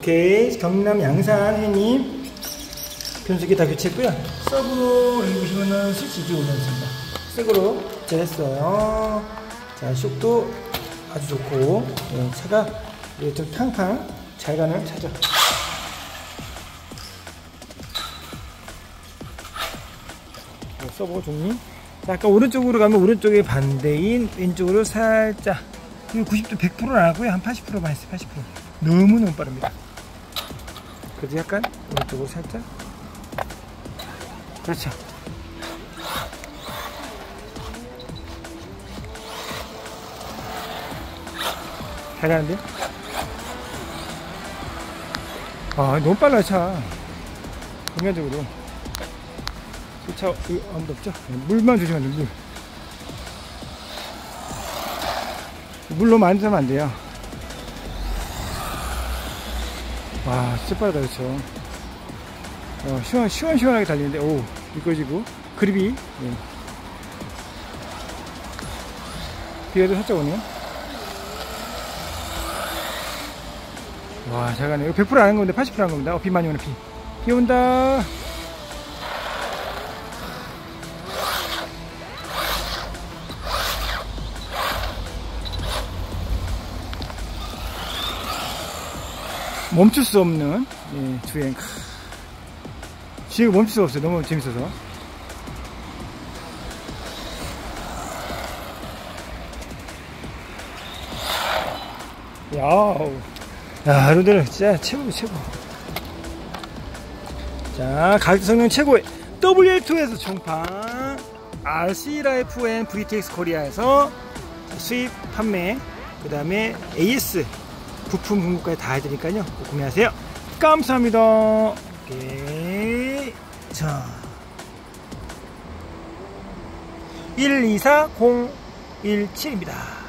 오케이, 경남 양산 회님 변속기 다 교체했고요. 서브로 여기 보시면은 스위치 이게 올라있습니다. 새거로 교체했어요. 자, 쇽도 아주 좋고, 네, 차가 좀 탕탕 잘 가는 차죠. 네, 서버 종류. 자, 아까 오른쪽으로 가면 오른쪽에 반대인 왼쪽으로 살짝, 이거 90도 100%는 안 하고요. 한 80%만 했어요. 80%. 너무너무 빠릅니다. 그래도 약간 오른쪽으로 살짝. 그렇죠. 잘 가는데? 아, 너무 빨라요, 차. 인간적으로. 이 차, 이거 아무도 없죠? 물만 조심하세요, 물. 물 너무 안 주면 안 돼요. 와, 진짜 빠르다, 그렇죠? 시원시원하게 달리는데, 오, 미끄러지고, 그립이, 예. 비에도 살짝 오네요. 와, 잘 가네. 이거 100% 안 한 건데, 80% 한 겁니다. 비 많이 오네, 비. 비 온다. 멈출 수 없는, 예, 주행. 지금 멈출 수 없어요. 너무 재밌어서. 야우. 야, 여러분들 진짜 최고. 자, 가격 성능 최고의 WL2에서 총판, RC 라이프 앤 VTX 코리아에서 수입 판매, 그 다음에 AS 부품 공급까지 다 해드리니까요. 꼭 구매하세요. 감사합니다. 오케이. 자, 124017입니다.